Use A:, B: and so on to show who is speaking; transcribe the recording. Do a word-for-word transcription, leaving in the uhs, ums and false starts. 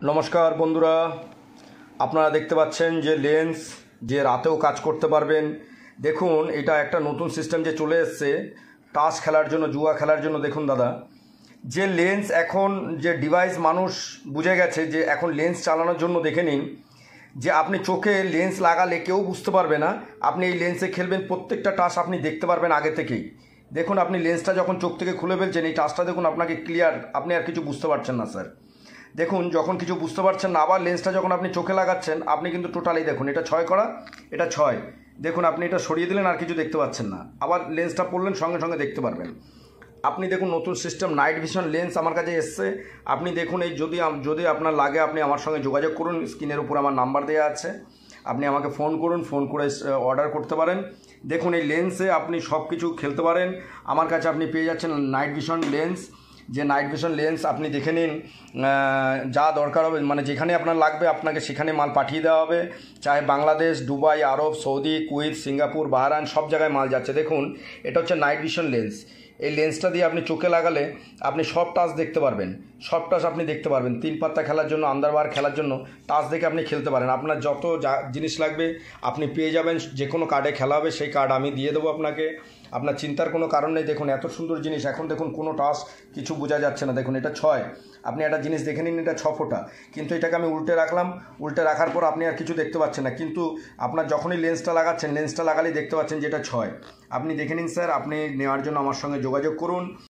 A: নমস্কার বন্ধুরা, আপনারা দেখতে পাচ্ছেন যে লেন্স যে রাতেও কাজ করতে পারবেন। দেখুন, এটা একটা নতুন সিস্টেম যে চলে এসছে তাস খেলার জন্য, জুয়া খেলার জন্য। দেখুন দাদা, যে লেন্স এখন যে ডিভাইস মানুষ বুঝে গেছে যে এখন লেন্স চালানোর জন্য, দেখে নিন যে আপনি চোখে লেন্স লাগালে কেউ বুঝতে পারবে না আপনি এই লেন্সে খেলবেন। প্রত্যেকটা টাস আপনি দেখতে পারবেন আগে থেকেই। দেখুন, আপনি লেন্সটা যখন চোখ থেকে খুলে ফেলছেন, এই টাসটা দেখুন আপনাকে ক্লিয়ার, আপনি আর কিছু বুঝতে পারছেন না স্যার। দেখুন, যখন কিছু বুঝতে পারছেন না, আবার লেন্সটা যখন আপনি চোখে লাগাচ্ছেন, আপনি কিন্তু টোটালি দেখুন এটা ছয় করা, এটা ছয়। দেখুন, আপনি এটা সরিয়ে দিলেন আর কিছু দেখতে পাচ্ছেন না, আবার লেন্সটা পড়লেন সঙ্গে সঙ্গে দেখতে পারবেন আপনি। দেখুন, নতুন সিস্টেম নাইট ভিশন লেন্স আমার কাছে এসছে। আপনি দেখুন, এই যদি যদি আপনার লাগে আপনি আমার সঙ্গে যোগাযোগ করুন, স্ক্রিনের উপর আমার নাম্বার দেওয়া আছে, আপনি আমাকে ফোন করুন, ফোন করে অর্ডার করতে পারেন। দেখুন, এই লেন্সে আপনি সব কিছু খেলতে পারেন। আমার কাছে আপনি পেয়ে যাচ্ছেন নাইট ভিশন লেন্স। যে নাইট ভিশন লেন্স আপনি দেখে নিন, যা দরকার হবে মানে যেখানে আপনার লাগবে আপনাকে সেখানে মাল পাঠিয়ে দেওয়া হবে। চাহে Bangladesh, Dubai, Arab, Saudi, Kuwait, Singapore, Bahrain, সব জায়গায় মাল যাচ্ছে। দেখুন, এটা হচ্ছে নাইট ভিশন লেন্স। এই লেন্সটা দিয়ে আপনি চোখে লাগালে আপনি সব টাচ দেখতে পারবেন, সব টাচ আপনি দেখতে পারবেন। তিন পাত্তা খেলার জন্য, আন্দারবার খেলার জন্য টাচ দেখে আপনি খেলতে পারেন। আপনার যত যা জিনিস লাগবে আপনি পেয়ে যাবেন। যে কোনো কার্ডে খেলা হবে সেই কার্ড আমি দিয়ে দেবো আপনাকে, আপনার চিন্তার কোনো কারণ নেই। দেখুন, এত সুন্দর জিনিস। এখন দেখুন কোনো টাচ কিছু বোঝা যাচ্ছে না। দেখুন, এটা ছয়, আপনি একটা জিনিস দেখে নিন, এটা ছ ফোঁটা, কিন্তু এটাকে আমি উল্টে রাখলাম। উল্টে রাখার পর আপনি আর কিছু দেখতে পাচ্ছেন না, কিন্তু আপনার যখনই লেন্সটা লাগাচ্ছেন, লেন্সটা লাগালেই দেখতে পাচ্ছেন যে এটা ছয়। আপনি দেখে নিন স্যার, আপনি নেওয়ার জন্য আমার সঙ্গে যোগাযোগ করুন।